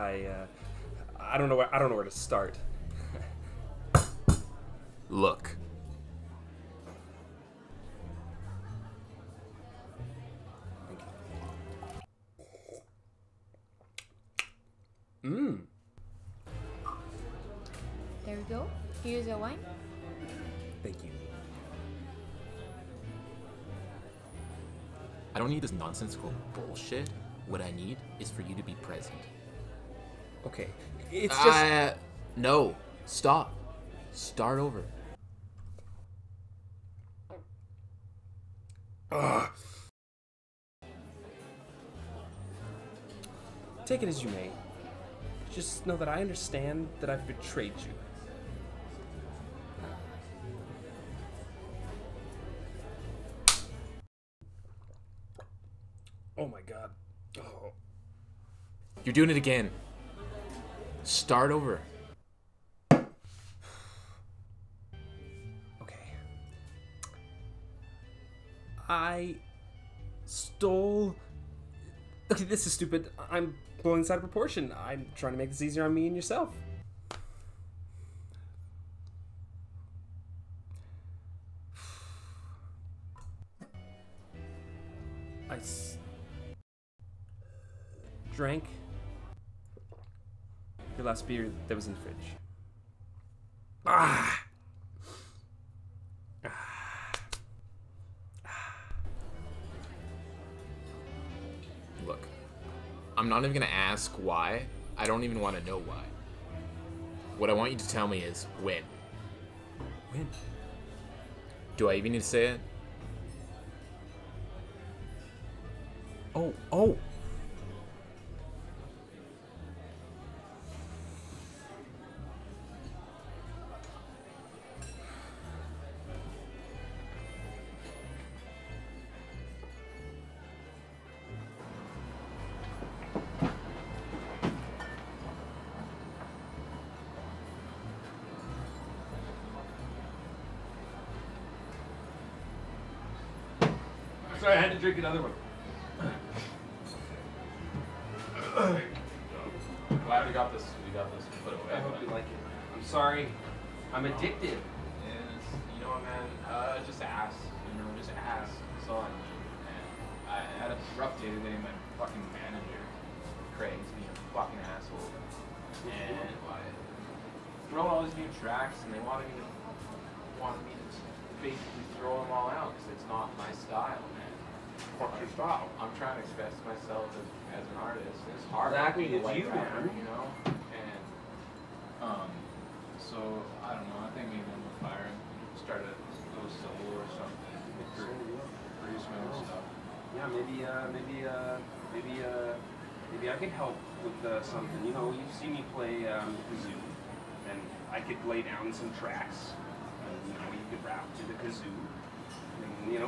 I don't know where to start. Look. Mmm. There we go. Here's your wine. Thank you. I don't need this nonsensical bullshit. What I need is for you to be present. Okay. It's just. No. Stop. Start over. Ugh. Take it as you may. Just know that I understand that I've betrayed you. Oh my god. Oh. You're doing it again. Start over. Okay. I stole. Okay, this is stupid. I'm blowing this out of proportion. I'm trying to make this easier on me and yourself. Drank your last beer that was in the fridge. Ah! Look, I'm not even gonna ask why. I don't even want to know why. What I want you to tell me is when. When? Do I even need to say it? Oh. Sorry, I had to drink another one. Glad we got this put away. I hope you like it. I'm sorry. I'm addicted. You know what, man? Just ask. Just ask. That's all I need. And I had a rough day today. My fucking manager, Craig's being a fucking asshole. And throwing all these new tracks, and they wanted me to basically throw them all out because it's not my style, man. Fuck your style. I'm trying to express myself as an artist. It's hard. Exactly, being a it's white you, rapper, man. you know? And so I don't know. I think maybe I'm gonna fire and start a little solo or something. Produce my own stuff. Yeah, maybe I could help with something. You know, you see me play kazoo, and I could lay down some tracks, and you know, you could rap to the kazoo, and you know,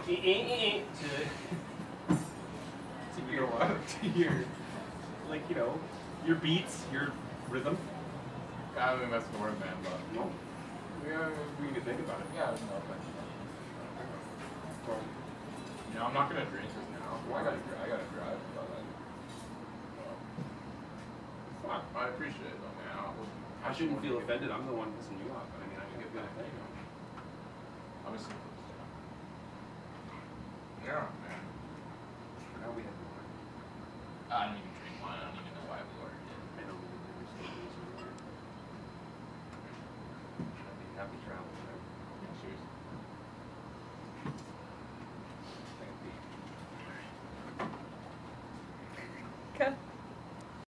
to your like, you know, your beats, your rhythm. I don't think that's the word, man, but No, we could think about it. yeah, there's no offense. You know, I'm not gonna drink this now. I gotta drive. But I appreciate it though, man. I shouldn't feel offended. I'm the one pissing you off, but I mean, I think it's good thing. Obviously. Yeah, man. Now we have wine. I don't even drink wine.